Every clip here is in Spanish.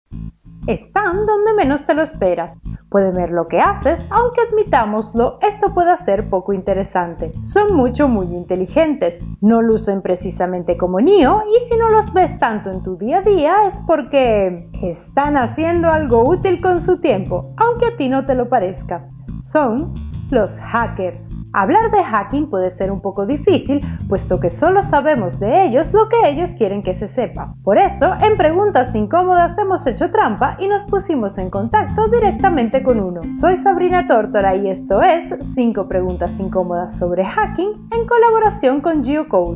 Están donde menos te lo esperas. Pueden ver lo que haces, aunque admitámoslo, esto puede ser poco interesante. Son muy inteligentes. No lucen precisamente como Neo, y si no los ves tanto en tu día a día es porque están haciendo algo útil con su tiempo, aunque a ti no te lo parezca. Son los hackers. Hablar de hacking puede ser un poco difícil, puesto que solo sabemos de ellos lo que ellos quieren que se sepa. Por eso, en Preguntas Incómodas hemos hecho trampa y nos pusimos en contacto directamente con uno. Soy Sabrina Tórtora y esto es 5 preguntas incómodas sobre hacking en colaboración con Geocode.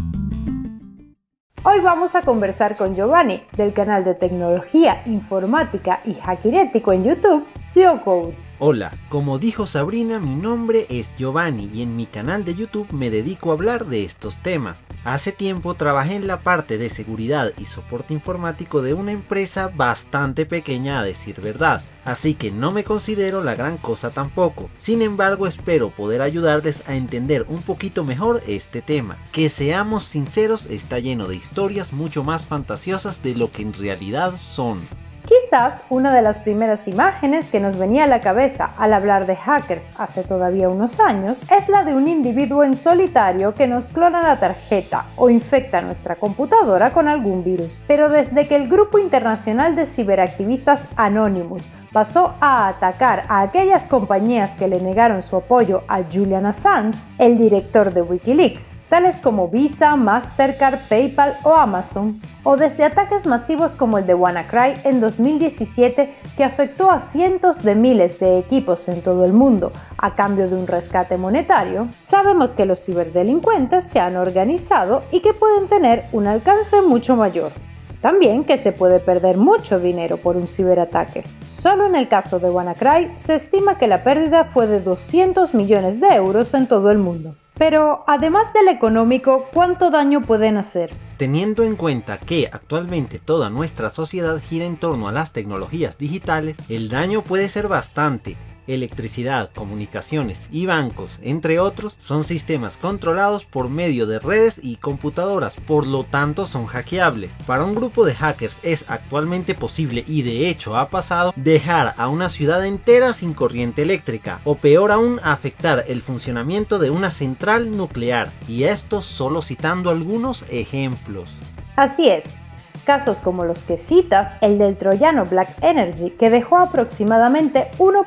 Hoy vamos a conversar con Giovanni, del canal de tecnología, informática y hacking ético en YouTube, Geocode. Hola, como dijo Sabrina, mi nombre es Giovanni y en mi canal de YouTube me dedico a hablar de estos temas. Hace tiempo trabajé en la parte de seguridad y soporte informático de una empresa bastante pequeña, a decir verdad, así que no me considero la gran cosa tampoco. Sin embargo, espero poder ayudarles a entender un poquito mejor este tema. Que seamos sinceros, está lleno de historias mucho más fantasiosas de lo que en realidad son. Quizás una de las primeras imágenes que nos venía a la cabeza al hablar de hackers hace todavía unos años es la de un individuo en solitario que nos clona la tarjeta o infecta nuestra computadora con algún virus. Pero desde que el grupo internacional de ciberactivistas Anonymous pasó a atacar a aquellas compañías que le negaron su apoyo a Julian Assange, el director de Wikileaks, tales como Visa, Mastercard, PayPal o Amazon, o desde ataques masivos como el de WannaCry en 2017 que afectó a cientos de miles de equipos en todo el mundo a cambio de un rescate monetario, sabemos que los ciberdelincuentes se han organizado y que pueden tener un alcance mucho mayor. También que se puede perder mucho dinero por un ciberataque. Solo en el caso de WannaCry se estima que la pérdida fue de 200 millones de euros en todo el mundo. Pero, además del económico, ¿cuánto daño pueden hacer? Teniendo en cuenta que actualmente toda nuestra sociedad gira en torno a las tecnologías digitales, el daño puede ser bastante. Electricidad, comunicaciones y bancos, entre otros, son sistemas controlados por medio de redes y computadoras, por lo tanto son hackeables. Para un grupo de hackers es actualmente posible, y de hecho ha pasado, dejar a una ciudad entera sin corriente eléctrica, o peor aún, afectar el funcionamiento de una central nuclear, y esto solo citando algunos ejemplos. Así es. Casos como los que citas, el del troyano Black Energy, que dejó aproximadamente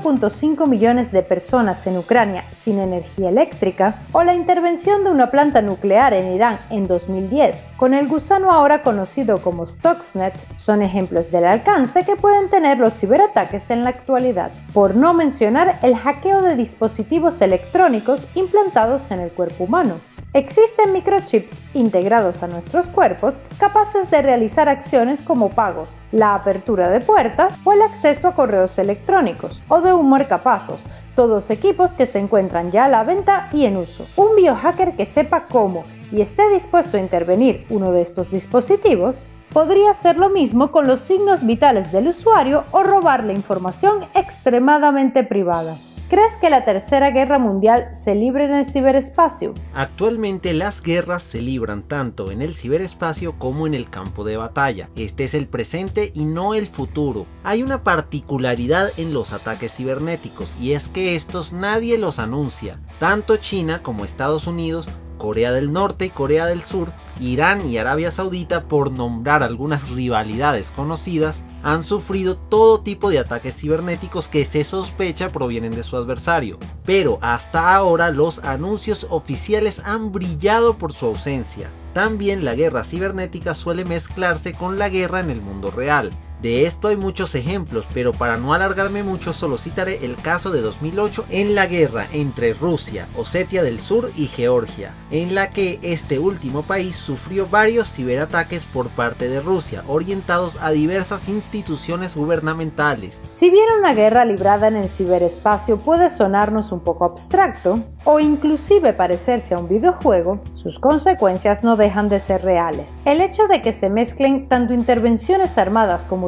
1.5 millones de personas en Ucrania sin energía eléctrica, o la intervención de una planta nuclear en Irán en 2010 con el gusano ahora conocido como Stuxnet, son ejemplos del alcance que pueden tener los ciberataques en la actualidad, por no mencionar el hackeo de dispositivos electrónicos implantados en el cuerpo humano. Existen microchips integrados a nuestros cuerpos capaces de realizar acciones como pagos, la apertura de puertas o el acceso a correos electrónicos, o de un marcapasos, todos equipos que se encuentran ya a la venta y en uso. Un biohacker que sepa cómo y esté dispuesto a intervenir uno de estos dispositivos podría hacer lo mismo con los signos vitales del usuario o robarle información extremadamente privada. ¿Crees que la Tercera Guerra Mundial se libre en el ciberespacio? Actualmente las guerras se libran tanto en el ciberespacio como en el campo de batalla. Este es el presente y no el futuro. Hay una particularidad en los ataques cibernéticos, y es que estos nadie los anuncia. Tanto China como Estados Unidos, Corea del Norte y Corea del Sur, Irán y Arabia Saudita, por nombrar algunas rivalidades conocidas, han sufrido todo tipo de ataques cibernéticos que se sospecha provienen de su adversario. Pero hasta ahora los anuncios oficiales han brillado por su ausencia. También la guerra cibernética suele mezclarse con la guerra en el mundo real. De esto hay muchos ejemplos, pero para no alargarme mucho solo citaré el caso de 2008 en la guerra entre Rusia, Osetia del Sur y Georgia, en la que este último país sufrió varios ciberataques por parte de Rusia, orientados a diversas instituciones gubernamentales. Si bien una guerra librada en el ciberespacio puede sonarnos un poco abstracto, o inclusive parecerse a un videojuego, sus consecuencias no dejan de ser reales. El hecho de que se mezclen tanto intervenciones armadas como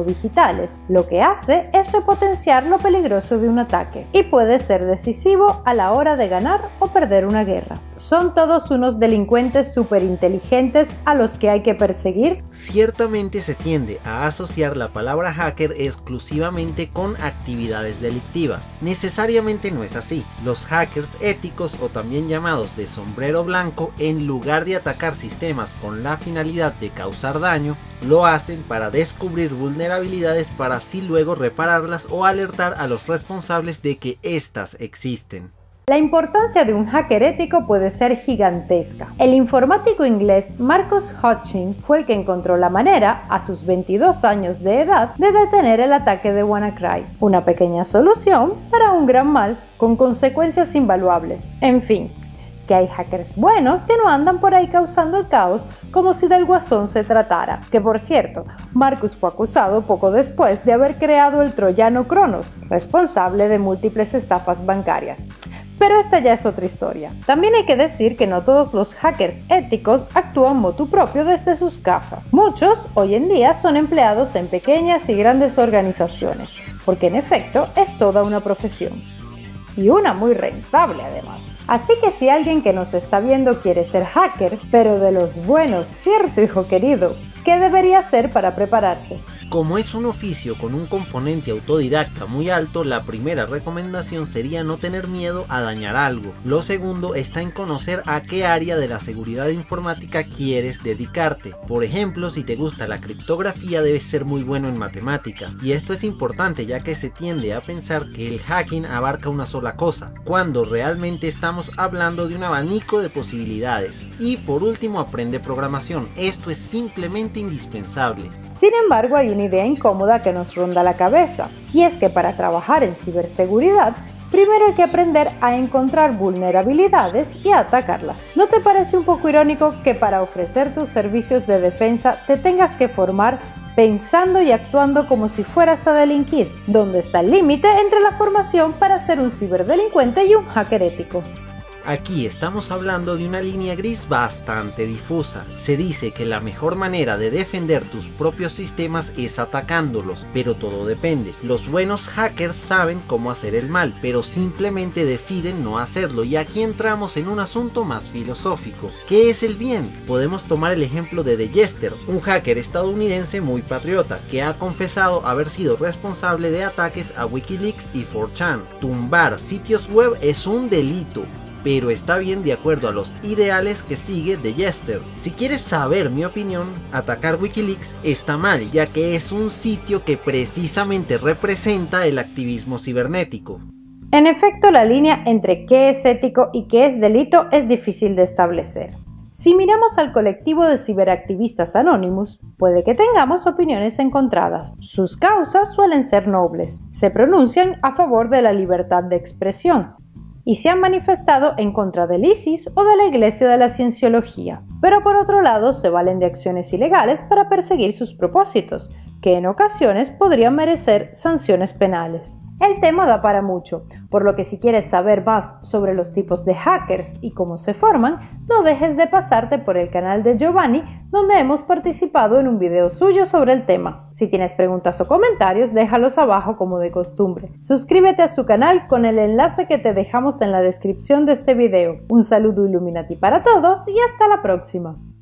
digitales. Lo que hace es repotenciar lo peligroso de un ataque y puede ser decisivo a la hora de ganar o perder una guerra. ¿Son todos unos delincuentes superinteligentes a los que hay que perseguir? Ciertamente se tiende a asociar la palabra hacker exclusivamente con actividades delictivas. Necesariamente no es así. Los hackers éticos, o también llamados de sombrero blanco, en lugar de atacar sistemas con la finalidad de causar daño, lo hacen para descubrir vulnerabilidades para así luego repararlas o alertar a los responsables de que éstas existen. La importancia de un hacker ético puede ser gigantesca. El informático inglés Marcus Hutchins fue el que encontró la manera, a sus 22 años de edad, de detener el ataque de WannaCry, una pequeña solución para un gran mal con consecuencias invaluables. En fin, que hay hackers buenos que no andan por ahí causando el caos como si del Guasón se tratara. Que por cierto, Marcus fue acusado poco después de haber creado el troyano Cronos, responsable de múltiples estafas bancarias. Pero esta ya es otra historia. También hay que decir que no todos los hackers éticos actúan motu propio desde sus casas. Muchos hoy en día son empleados en pequeñas y grandes organizaciones, porque en efecto es toda una profesión. Y una muy rentable además. Así que si alguien que nos está viendo quiere ser hacker, pero de los buenos, ¿cierto, hijo querido? ¿Qué debería hacer para prepararse? Como es un oficio con un componente autodidacta muy alto, la primera recomendación sería no tener miedo a dañar algo. Lo segundo está en conocer a qué área de la seguridad informática quieres dedicarte. Por ejemplo, si te gusta la criptografía, debes ser muy bueno en matemáticas. Y esto es importante ya que se tiende a pensar que el hacking abarca una sola cosa, cuando realmente estamos hablando de un abanico de posibilidades. Y por último, aprende programación. Esto es simplemente indispensable. Sin embargo, hay una idea incómoda que nos ronda la cabeza, y es que para trabajar en ciberseguridad, primero hay que aprender a encontrar vulnerabilidades y a atacarlas. ¿No te parece un poco irónico que para ofrecer tus servicios de defensa te tengas que formar pensando y actuando como si fueras a delinquir? ¿Dónde está el límite entre la formación para ser un ciberdelincuente y un hacker ético? Aquí estamos hablando de una línea gris bastante difusa. Se dice que la mejor manera de defender tus propios sistemas es atacándolos, pero todo depende. Los buenos hackers saben cómo hacer el mal, pero simplemente deciden no hacerlo, y aquí entramos en un asunto más filosófico. ¿Qué es el bien? Podemos tomar el ejemplo de The Jester, un hacker estadounidense muy patriota, que ha confesado haber sido responsable de ataques a Wikileaks y 4chan. Tumbar sitios web es un delito, pero está bien de acuerdo a los ideales que sigue The Jester. Si quieres saber mi opinión, atacar Wikileaks está mal, ya que es un sitio que precisamente representa el activismo cibernético. En efecto, la línea entre qué es ético y qué es delito es difícil de establecer. Si miramos al colectivo de ciberactivistas Anonymous, puede que tengamos opiniones encontradas. Sus causas suelen ser nobles, se pronuncian a favor de la libertad de expresión y se han manifestado en contra del ISIS o de la Iglesia de la Cienciología. Pero por otro lado, se valen de acciones ilegales para perseguir sus propósitos, que en ocasiones podrían merecer sanciones penales. El tema da para mucho, por lo que si quieres saber más sobre los tipos de hackers y cómo se forman, no dejes de pasarte por el canal de Giovanni, donde hemos participado en un video suyo sobre el tema. Si tienes preguntas o comentarios, déjalos abajo como de costumbre. Suscríbete a su canal con el enlace que te dejamos en la descripción de este video. Un saludo Illuminati para todos y hasta la próxima.